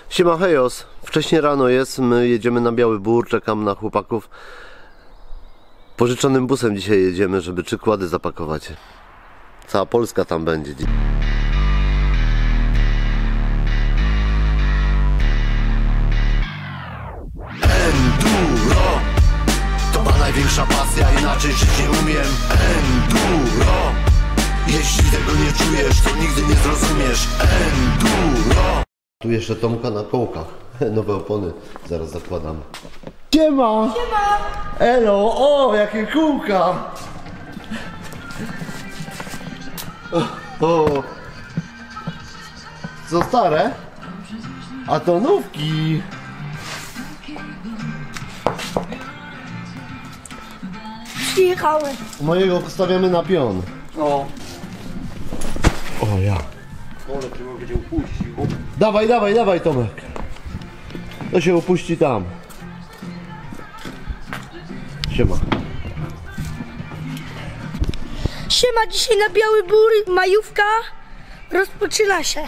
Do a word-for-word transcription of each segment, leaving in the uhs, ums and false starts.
Siema hejos, wcześnie rano jest, my jedziemy na Biały Bór, czekam na chłopaków. Pożyczonym busem dzisiaj jedziemy, żeby trzy kłady zapakować. Cała Polska tam będzie. Enduro to ma największa pasja, inaczej żyć nie umiem. Enduro, jeśli tego nie czujesz, to nigdy nie zrozumiesz. Enduro. Tu jeszcze Tomka na kołkach. Nowe opony zaraz zakładamy. Siema! Siema! Elo! O, jakie kółka! O, o. Co stare? A to nówki! Przyjechały. Mojego postawiamy na pion. O. O ja. Ole, ty będzie upuścił. Dawaj, dawaj, dawaj Tomek. To się opuści tam. Siema. Siema, dzisiaj na Biały Bór, majówka rozpoczyna się.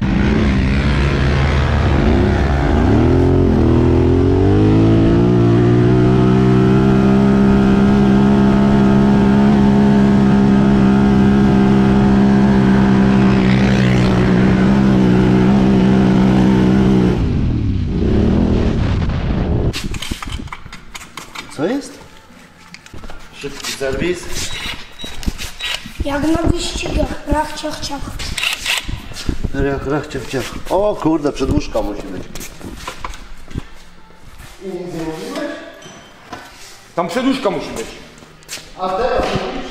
Co jest? Szybki serwis. Jak na wyścigach, rach, ciach, ciach. Rach, rach, ciach, ciach. O kurde, przedłużka musi być. I nic nie mówiłeś? Tam przedłużka musi być. A teraz mówisz?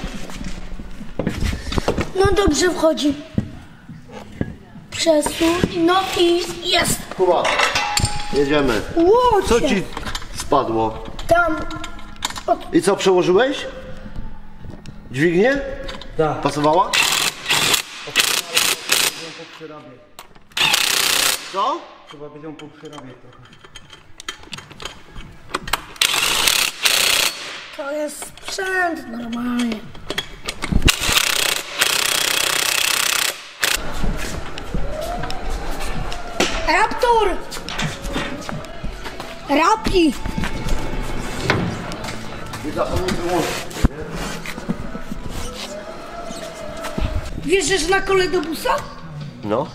No dobrze wchodzi. Przesuń, no i jest. Kuba, jedziemy. Łocie. Co ci spadło? Tam. Od... I co, przełożyłeś? Dźwignię? Tak. Pasowała? Co? Trzeba by ją poprzerabiać trochę. To jest sprzęt normalnie. Raptor! Rapi! Nie zapomnij wyłączyć. Wjeżdżasz na kole do busa? No.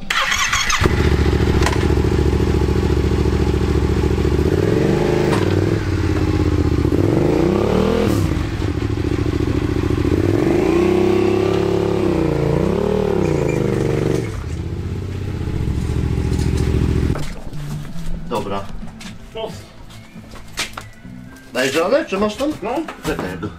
Dobra. Dajesz radę? Czy masz tam? No. Czekaj go.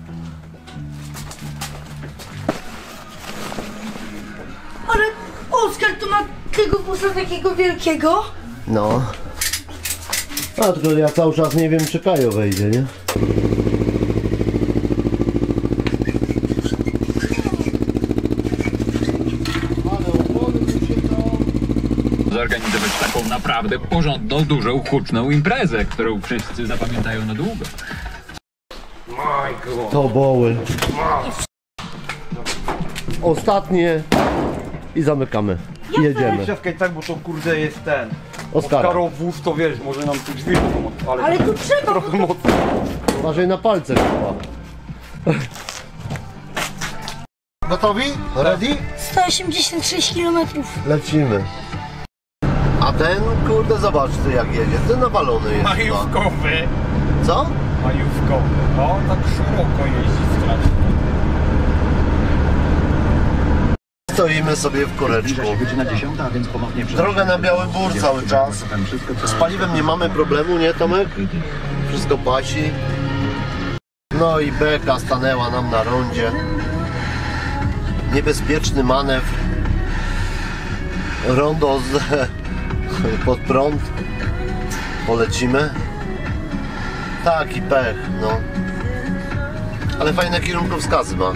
Ale Oskar to ma tego busa takiego wielkiego. No. A tylko ja cały czas nie wiem, czy Kajo wejdzie, nie? Zorganizować taką naprawdę porządną, dużą, huczną imprezę, którą wszyscy zapamiętają na długo. To boły. Ostatnie. I zamykamy. I jedziemy. Czekaj tak, bo to kurde jest ten. Oskara. Oskarowóz to wiesz, może nam tu drzwi pomóc, ale, Ale tu trzeba. trochę mocno. Uważaj na palce chyba. Gotowi? Ready? sto osiemdziesiąt sześć kilometrów. Lecimy. A ten, kurde, zobacz ty jak jedzie. Ten nawalony jest. Majówkowy. Co? Majówkowy. No, tak szeroko jeździ strasznie. Stoimy sobie w koreczku. Droga na Biały Bór cały czas. Z paliwem nie mamy problemu, nie Tomek? Wszystko pasi. No i beka stanęła nam na rondzie. Niebezpieczny manewr. Rondo z, pod prąd. Polecimy. Taki pech, no. Ale fajne kierunkowskazy ma.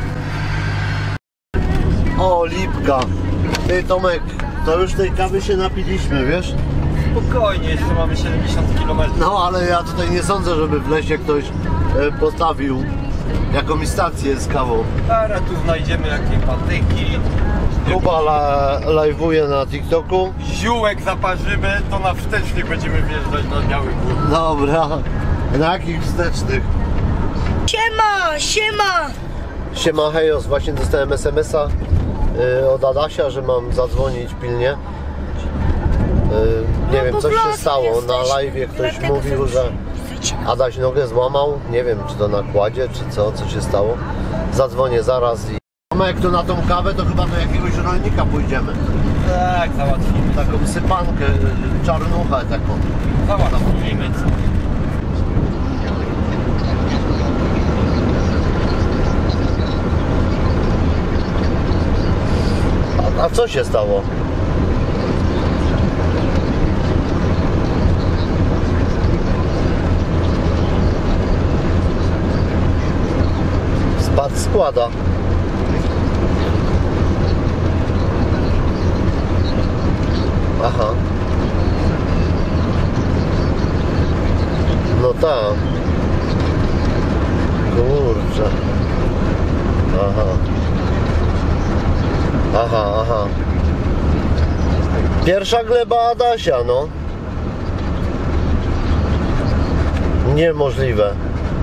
O, lipka. Ty Tomek, to już tej kawy się napiliśmy, wiesz? Spokojnie, jeszcze mamy siedemdziesiąt kilometrów. No ale ja tutaj nie sądzę, żeby w lesie ktoś e, postawił jakąś stację z kawą. Teraz tu znajdziemy jakieś patyki. Kuba la, live'uje na TikToku. Ziółek zaparzymy, to na wstecznych będziemy wjeżdżać na Biały Gór. Dobra. Na jakich wstecznych? Siema, siema! Siema hejos, właśnie dostałem es em es a y, od Adasia, że mam zadzwonić pilnie. Y, nie No wiem, po coś się prostu stało. Na jesteśmy, live'ie ktoś dlatego mówił, że Adaś nogę złamał. Nie wiem, czy to na kładzie, czy co, co się stało. Zadzwonię zaraz i... Jak to na tą kawę, to chyba do jakiegoś rolnika pójdziemy. Tak, załatwimy. Taką sypankę, y, czarnuchę taką. Załatwimy. A, a co się stało? Spadł składa. Aha. No tak. Kurczę. Aha. Aha, aha. Pierwsza gleba Adasia, no. Niemożliwe.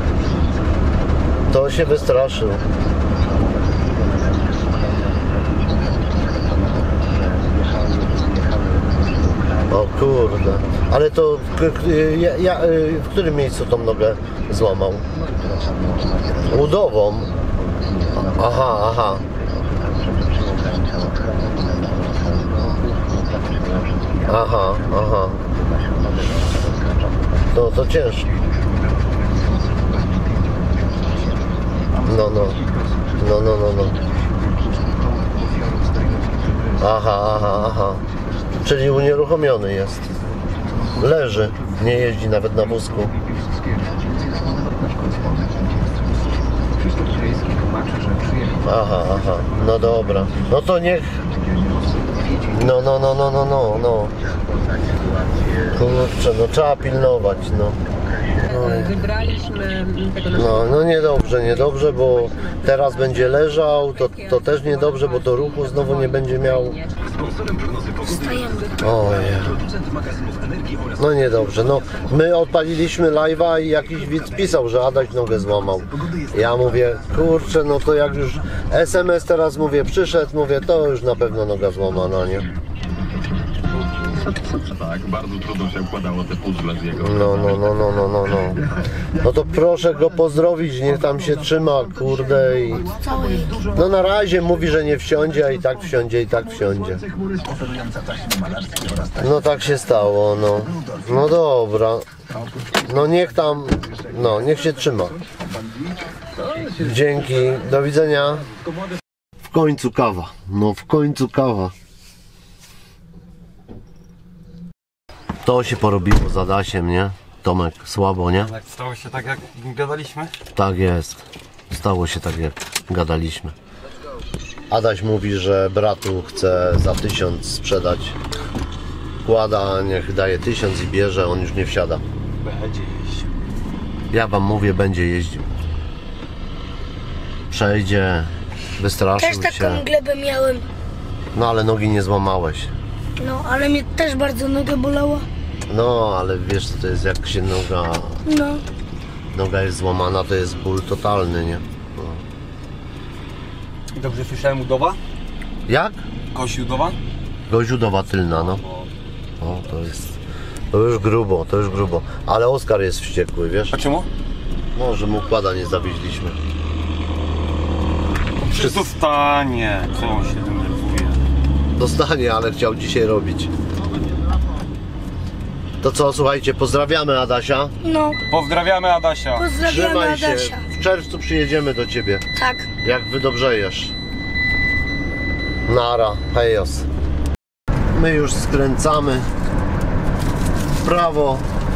To się wystraszył. O kurde. Ale to ja, ja, w którym miejscu tą nogę złamał? Udową. Aha, aha. Aha, aha. No to ciężko. No, no. No, no, no, no. Aha, aha, aha. Czyli unieruchomiony jest. Leży. Nie jeździ nawet na wózku. Aha, aha. No dobra. No to niech... No, no, no, no, no, no, no. Kurczę, no trzeba pilnować, no. Wybraliśmy tego No, no niedobrze, niedobrze, bo teraz będzie leżał, to, to też niedobrze, bo do ruchu znowu nie będzie miał. Ojej. No niedobrze, no my odpaliliśmy live'a i jakiś widz pisał, że Adaś nogę złamał. Ja mówię, kurczę, no to jak już es em es teraz mówię, przyszedł, mówię, to już na pewno noga złamana, nie? Tak, bardzo trudno się układało te puzzle z jego. No, no, no, no, no, no, no. No to proszę go pozdrowić, niech tam się trzyma, kurde i... No na razie mówi, że nie wsiądzie, a i tak wsiądzie, i tak wsiądzie. No tak się stało, no. No dobra. No niech tam, no, niech się trzyma. Dzięki, do widzenia. W końcu kawa, no w końcu kawa. To się porobiło z Adasiem, nie? Tomek, słabo, nie? Tak, stało się tak, jak gadaliśmy? Tak jest. Stało się tak, jak gadaliśmy. Adaś mówi, że bratu chce za tysiąc sprzedać. Kłada, niech daje tysiąc i bierze, on już nie wsiada. Będzie jeździł. Ja wam mówię, będzie jeździł. Przejdzie, wystraszył Też się. taką glebę miałem. No ale nogi nie złamałeś. No, ale mnie też bardzo nogę bolała. No, ale wiesz co to jest, jak się noga, No. noga jest złamana, to jest ból totalny, nie? No. I dobrze słyszałem, udowa? Jak? Kosi udowa? Goziudowa tylna, no. O, to jest... To już grubo, to już grubo. Ale Oskar jest wściekły, wiesz? A czemu? No, że mu kłada nie zawieźliśmy. Czy dostanie? Co on się denerwuje? Dostanie, ale chciał dzisiaj robić. To co, słuchajcie, pozdrawiamy Adasia. No, Pozdrawiamy Adasia. pozdrawiamy Trzymaj się. Adasia. W czerwcu przyjedziemy do ciebie. Tak. Jak wydobrzejesz. Nara, hejos. My już skręcamy w prawo.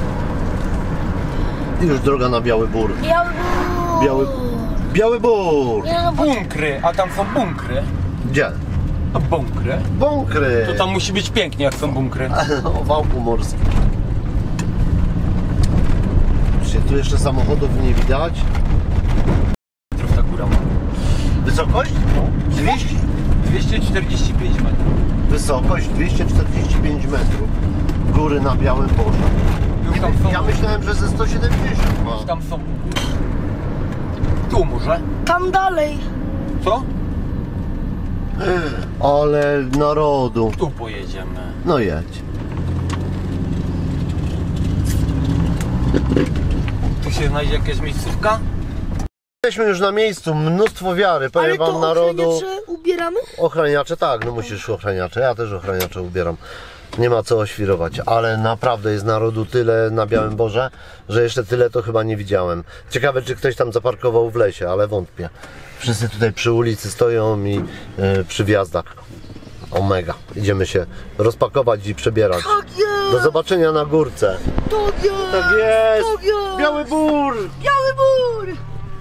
I już droga na Biały Bór. Biały Bór. Biały, Biały Bór! Nie, no, bo Bunkry, a tam są bunkry. Gdzie? A bunkry? Bunkry! To tam musi być pięknie, jak są bunkry. O wałku morskim. Czy tu jeszcze samochodów nie widać? Metrów ta góra ma. Wysokość? dwieście? dwieście czterdzieści pięć metrów. Wysokość dwieście czterdzieści pięć metrów. Góry na Białym Boże. Już tam są. Ja myślałem, że ze sto siedemdziesiąt ma. Już tam są. Tu może? Tam dalej. Co? Ale narodu. Tu pojedziemy. No jedź. Tu się znajdzie jakaś miejscówka? Jesteśmy już na miejscu, mnóstwo wiary, powiem Ale to wam narodu. ochroniacze ubieramy? Ochraniacze, tak, no musisz ochraniacze, ja też ochraniacze ubieram. Nie ma co oświrować, ale naprawdę jest narodu tyle na Białym Boże, że jeszcze tyle to chyba nie widziałem. Ciekawe, czy ktoś tam zaparkował w lesie, ale wątpię. Wszyscy tutaj przy ulicy stoją i yy, przy wjazdach. Omega. Idziemy się rozpakować i przebierać. Tak jest! Do zobaczenia na górce. Tak jest! Tak jest! Tak jest! Biały Bór! Biały Bór!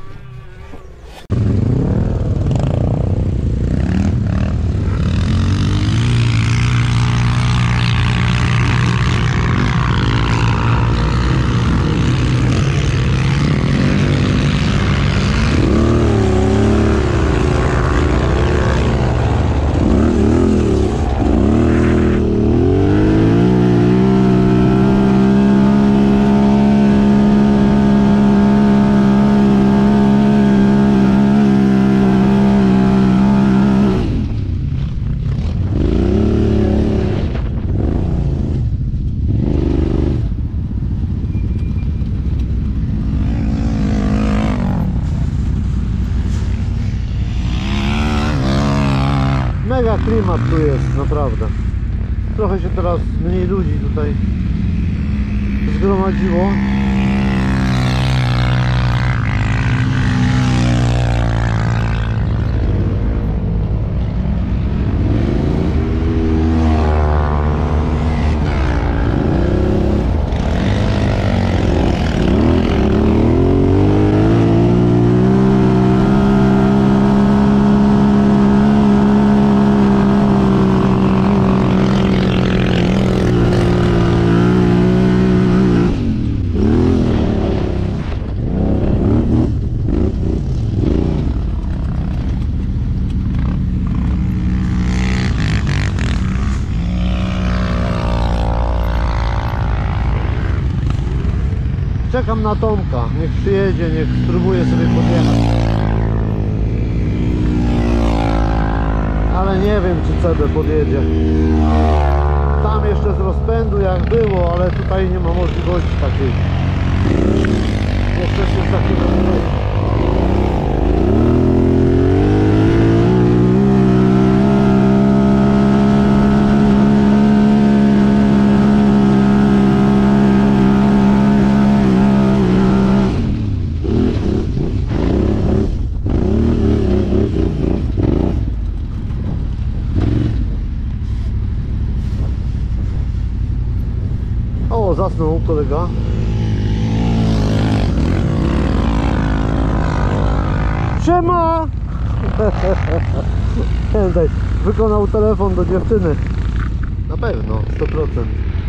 Mega klimat tu jest, naprawdę. Trochę się teraz mniej ludzi tutaj zgromadziło. Czekam na Tomka, niech przyjedzie, niech spróbuje sobie podjechać. Ale nie wiem, czy C B podjedzie. Tam jeszcze z rozpędu jak było, ale tutaj nie ma możliwości takiej. Jeszcze się takiego nie. O, zasnął kolega. Siema! Wykonał telefon do dziewczyny. Na pewno, sto procent.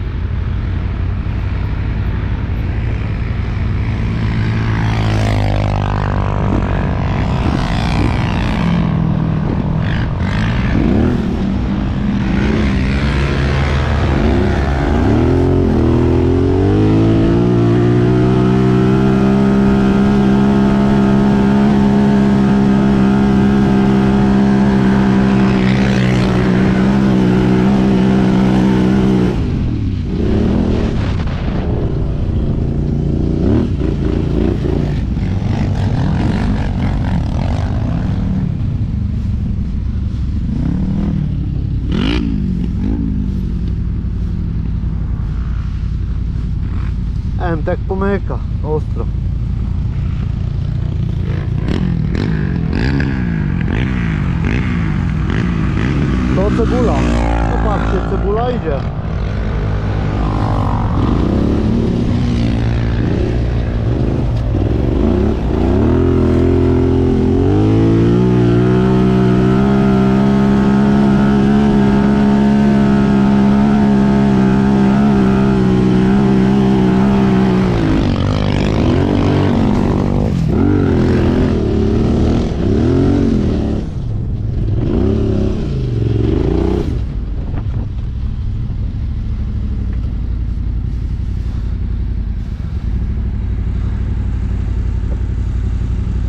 M-Tek pomyka, ostro. To cebula. Zobaczcie, cebula idzie.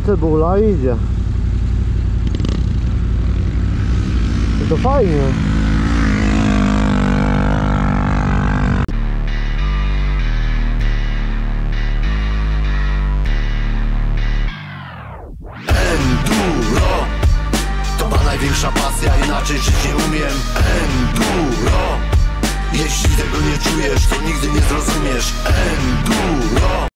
cebula idzie. To fajnie. Enduro to ma największa pasja, inaczej żyć nie umiem. Enduro, jeśli tego nie czujesz, to nigdy nie zrozumiesz. Enduro.